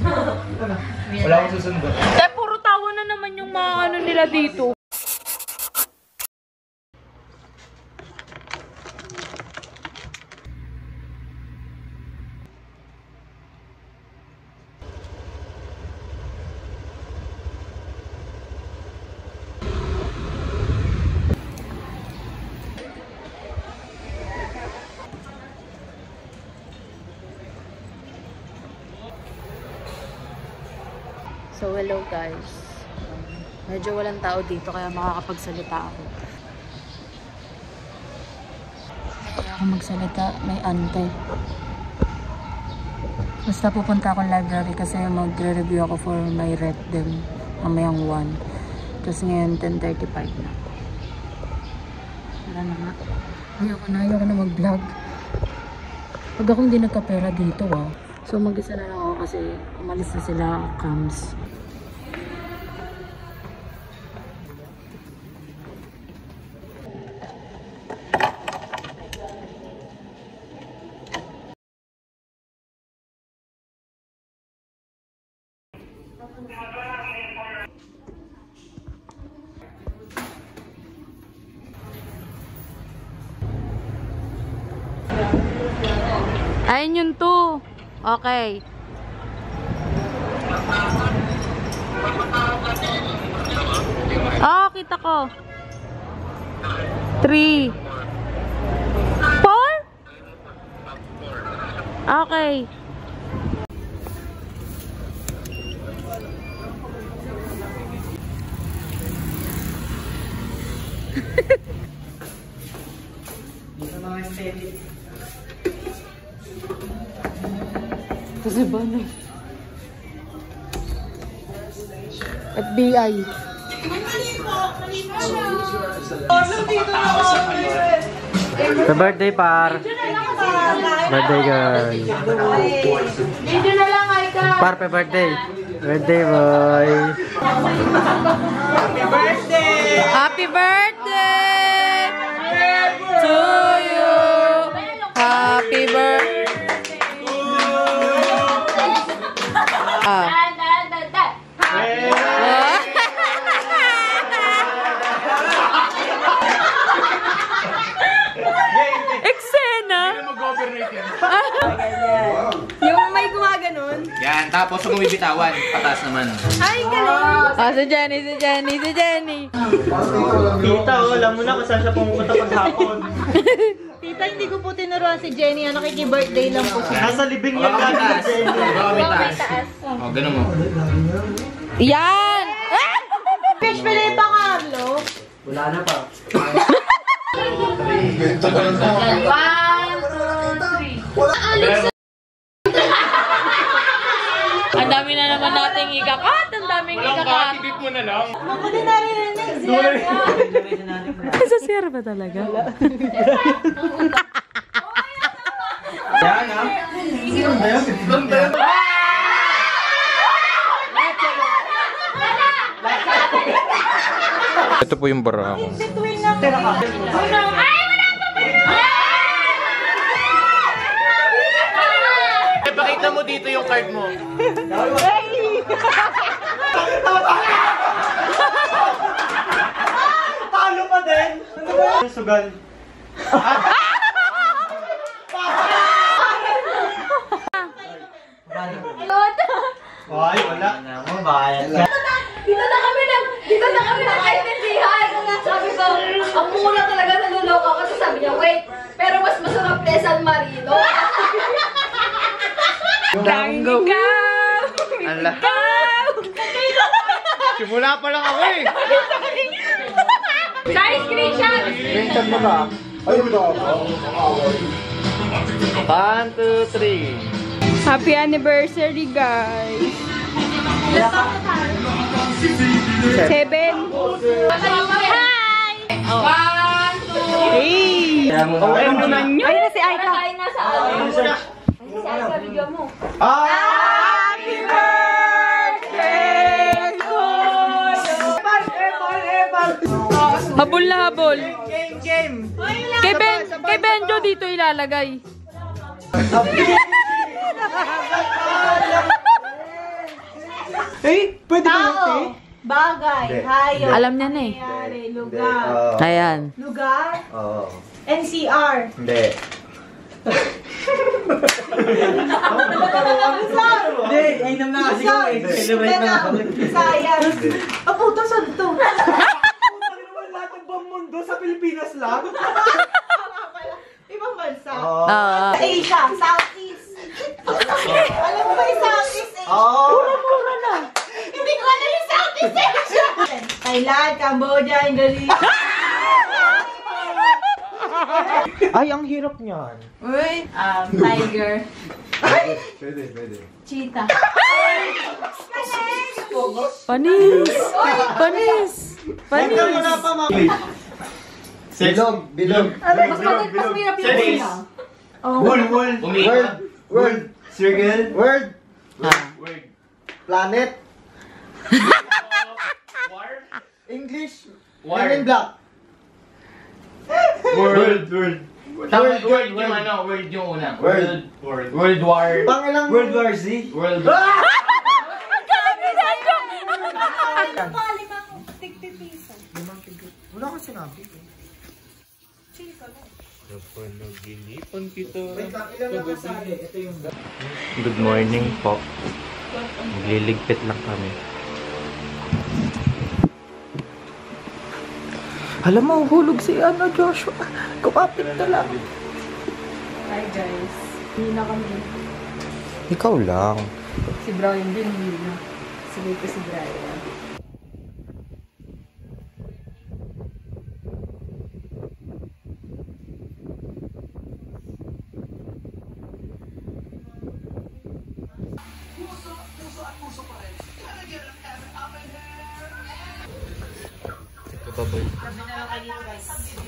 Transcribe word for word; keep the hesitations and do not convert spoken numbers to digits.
Wala akong susundo. Eh, puro tawa na naman yung mga ano nila dito. So, hello guys. Um, medyo walang tao dito kaya makakapagsalita ako. Kaya ako magsalita, may ante. Basta pupunta akong library kasi magre-review ako for my retdem mamayang one. Tapos ngayon ten thirty-five na. Wala na nga. Ayoko na, ayoko na mag-vlog. Pag ako hindi nagkapera dito ah. So mag-isa na lang ako kasi umalis na sila cams. Ayun yun to. Okay. Oh, kita ko. Three. Four? Okay. Kasi ba na? F B I. Sa birthday par. Birthday girl. Video na lang ay ka. Par pa birthday. Birthday boy. Happy birthday! Happy birthday to you. Happy birthday. Ah. Eksena. Yung may gumaganon. Yan, tapos kung bibitawan, patas naman. Ay, galing! Ah, si Jenny, si Jenny, si Jenny. Tita, oh, alam mo na kung saan siya pumunta paghapon. Tita, hindi ko po tinuruan si Jenny. Ano, kiki-birthday lang po siya. Nasa libing niya Baka may lagi taas. si Jenny. Baka may taas. O, ganun mo. Yan! Fish fillet pa, Carlo. Wala na pa. Ang dami na naman nating ikakat. Ang daming ikakat. Tibip mo na lang. Ako din narinig siya. Sa sierra ba talaga? Yan, ha? Ito po yung bara ko. Tira ka. Eh, pakita mo dito yung card mo. Talo pa din! Sugal. Ay, wala. Mabayad ka. Dito na kami na, dito na kami nakaintindihan. Sabi ko, ang mula talaga naluloko ako. Sabi niya, wait, pero mas masarap na San Marino. Tango ka! Ala. Simula pa lang ako eh. Guys, screenshot! Screenshot mo ba? Ayun ba? One, two, three. Happy anniversary, guys! Seven! Hi! One, two, three! Oh, ayun naman yun. Ayun na si Aika! Ay, nasa ano? Ay, si Aika, bigyan mo. Ah! Happy birthday to you! Habol na habol! Game, game! Kay Ben, kay Benjo dito ilalagay. Eh, pwede ba yung te? Tao, bagay, hayop, Alam niya na eh. nangyari, lugar. Ayan. Lugar, Oo. N C R. Hindi. Hindi, ay nam na kasi ko eh. Celebrate na ako. Science. Ah, puto, saan to? Lahat ng bang mundo sa Pilipinas lang? Ibang bansa. Ah. Sa Asia, Southeast. Alam mo ba yung Southeast Asia? Oo. Hindi ko alam yung Southeast Asia. Thailand, Cambodia, Indonesia. Ay, ang hirap niyan. Uy, um, tiger. Pwede, pwede. Cheetah. Panis! Panis! Panis! Wala pa, ma'am. Bilog, bilog. Mas madali, mas mahirap yung Series. una. World, world. Umiikot. World. Circle. World. Ah. Word. Planet. War. English. War. Men in Black. World. World. Tama, World, world world. yung ano, world yung una. World. World. World War. Pangilang World War Z. World Palimang tigtitiso. Wala kang sinabi. Napanaginipan kita. Wait lang, ilan lang kasali? Ito yung... Good morning po. Magliligpit lang kami. Alam mo, hulog si ano, Joshua. Kumapit na lang. Hi guys. Hindi na kami. Ikaw lang. Si Brian din, hindi na. Sige ko si Brian. Baboy. Kami na lang kayo guys.